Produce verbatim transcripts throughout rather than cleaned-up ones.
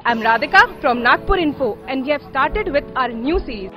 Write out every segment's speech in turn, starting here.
I'm Radhika from Nagpur Info, and we have started with our new series.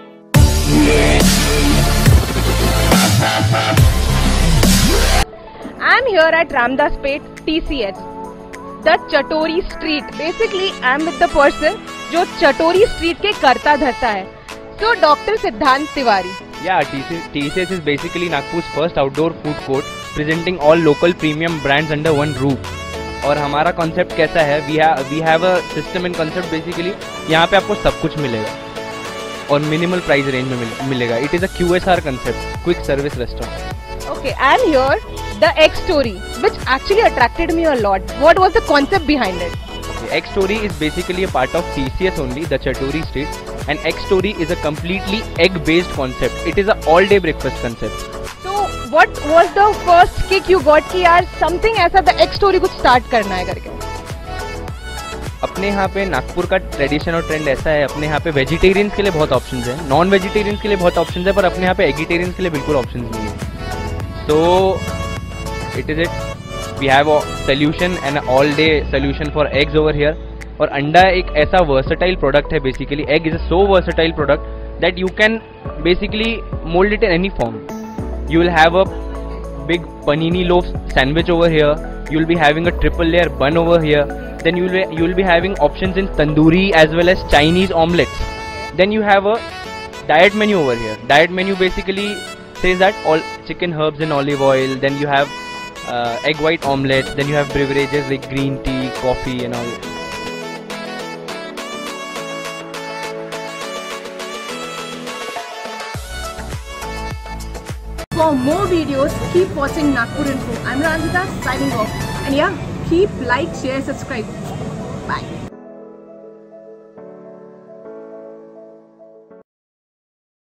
I'm here at Ramdaspet T C H, the Chatori Street. Basically, I'm with the person जो Chatori Street के करता धरता है. So, Doctor Siddhant Tiwari. Yeah, T C H is basically Nagpur's first outdoor food court, presenting all local premium brands under one roof. और हमारा concept कैसा है, we have we have a system and concept. Basically यहाँ पे आपको सब कुछ मिलेगा और मिनिमल प्राइस रेंज में मिल, मिलेगा. It is a Q S R concept, quick service restaurant. Okay, and here the Egg Story, which actually attracted me a lot. What was the concept behind it? Okay, Egg Story is basically a part of T C S only, the Chatori Street, and Egg Story is a completely egg-based concept. It is a all-day breakfast concept. What was the first kick you got कि यार something ऐसा the Egg Story कुछ start करना है करके? अपने यहाँ पे नागपुर का ट्रेडिशन और ट्रेंड ऐसा है, अपने यहाँ पे वेजिटेरियंस के लिए बहुत ऑप्शंस हैं, नॉन वेजिटेरियंस के लिए बहुत ऑप्शंस है, पर अपने यहाँ पे एगिटेरियंस के लिए बिल्कुल ऑप्शंस नहीं है. So it is it we have solution and all day solution for eggs over here. और अंडा एक ऐसा वर्सेटाइल प्रोडक्ट है. Basically egg is a so versatile product that you can basically mould it in any form. You will have a big panini loaf sandwich over here. You will be having a triple layer bun over here. Then you will be, you will be having options in tandoori as well as Chinese omelets. Then you have a diet menu over here. Diet menu basically says that all chicken, herbs and olive oil. Then you have uh, egg white omelette. Then you have beverages like green tea, coffee and all. For more videos, keep watching Nagpur Info. I'm Radhika signing off. And yeah, keep like, share, subscribe. Bye.